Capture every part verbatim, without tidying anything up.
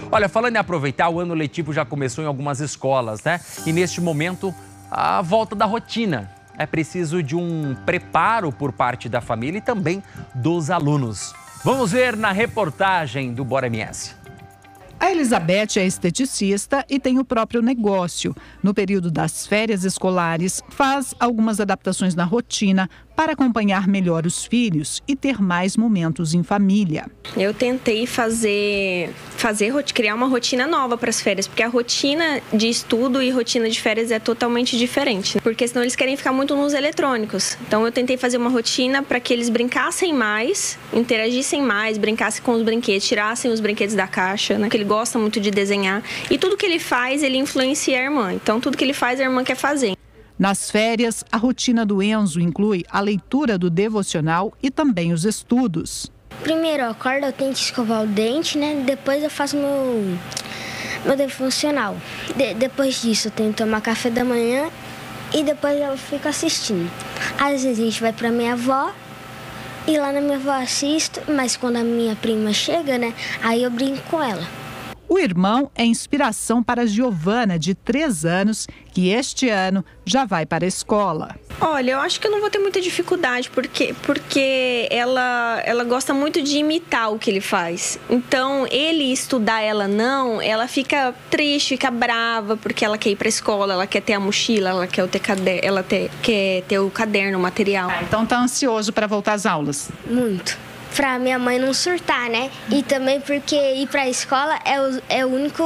Olha, falando em aproveitar, o ano letivo já começou em algumas escolas, né? E neste momento, a volta da rotina. É preciso de um preparo por parte da família e também dos alunos. Vamos ver na reportagem do Bora M S. A Elizabeth é esteticista e tem o próprio negócio. No período das férias escolares, faz algumas adaptações na rotina para acompanhar melhor os filhos e ter mais momentos em família. Eu tentei fazer, fazer criar uma rotina nova para as férias, porque a rotina de estudo e rotina de férias é totalmente diferente, porque senão eles querem ficar muito nos eletrônicos. Então eu tentei fazer uma rotina para que eles brincassem mais, interagissem mais, brincassem com os brinquedos, tirassem os brinquedos da caixa, né? Que ele gosta muito de desenhar. E tudo que ele faz, ele influencia a irmã. Então tudo que ele faz, a irmã quer fazer. Nas férias, a rotina do Enzo inclui a leitura do devocional e também os estudos. Primeiro eu acordo, eu tento escovar o dente, né? Depois eu faço meu, meu devocional. De, depois disso eu tenho que tomar café da manhã e depois eu fico assistindo. Às vezes a gente vai pra minha avó e lá na minha avó assisto, mas quando a minha prima chega, né? Aí eu brinco com ela. O irmão é inspiração para a Giovana, de três anos, que este ano já vai para a escola. Olha, eu acho que eu não vou ter muita dificuldade, porque, porque ela, ela gosta muito de imitar o que ele faz. Então, ele estudar, ela não, ela fica triste, fica brava, porque ela quer ir para a escola, ela quer ter a mochila, ela quer ter, caderno, ela ter, quer ter o caderno, o material. Ah, então tá ansioso para voltar às aulas? Muito. Pra minha mãe não surtar, né? E também porque ir pra escola é, o, é o único,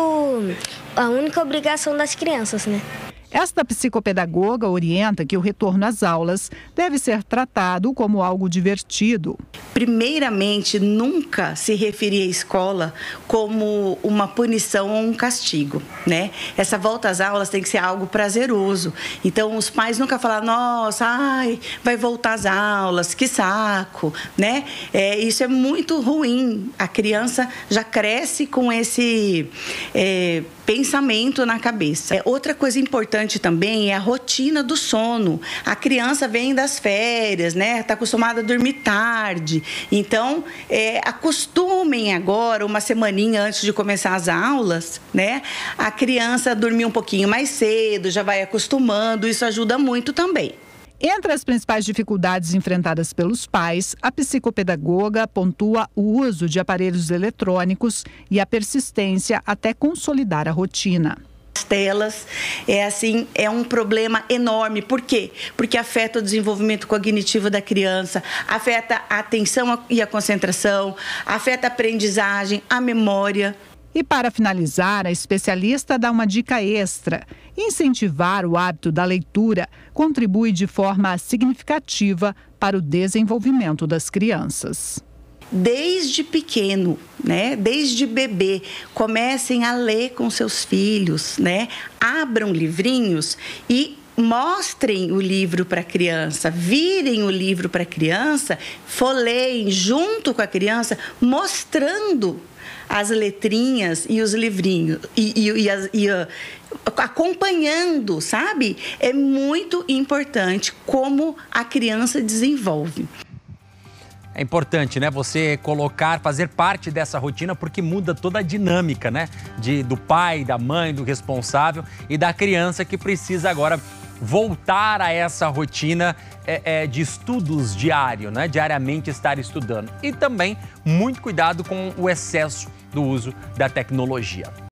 a única obrigação das crianças, né? Esta psicopedagoga orienta que o retorno às aulas deve ser tratado como algo divertido. Primeiramente, nunca se referir à escola como uma punição ou um castigo, né? Essa volta às aulas tem que ser algo prazeroso. Então, os pais nunca falam, nossa, ai, vai voltar às aulas, que saco, né? É, isso é muito ruim. A criança já cresce com esse é, pensamento na cabeça. É, outra coisa importante também é a rotina do sono. A criança vem das férias, né? Está acostumada a dormir tarde. Então, é, acostumem agora, uma semaninha antes de começar as aulas, né? A criança dormir um pouquinho mais cedo, já vai acostumando, isso ajuda muito também. Entre as principais dificuldades enfrentadas pelos pais, a psicopedagoga pontua o uso de aparelhos eletrônicos e a persistência até consolidar a rotina. As telas é assim, é um problema enorme. Por quê? Porque afeta o desenvolvimento cognitivo da criança, afeta a atenção e a concentração, afeta a aprendizagem, a memória. E para finalizar, a especialista dá uma dica extra. Incentivar o hábito da leitura contribui de forma significativa para o desenvolvimento das crianças. Desde pequeno, né? Desde bebê, comecem a ler com seus filhos, né? Abram livrinhos e mostrem o livro para a criança, virem o livro para a criança, folheiem junto com a criança, mostrando as letrinhas e os livrinhos e, e, e, as, e uh, acompanhando, sabe? É muito importante como a criança desenvolve. É importante, né, você colocar, fazer parte dessa rotina, porque muda toda a dinâmica, né, de, do pai, da mãe, do responsável e da criança que precisa agora voltar a essa rotina é, é, de estudos diário, né, diariamente estar estudando. E também muito cuidado com o excesso do uso da tecnologia.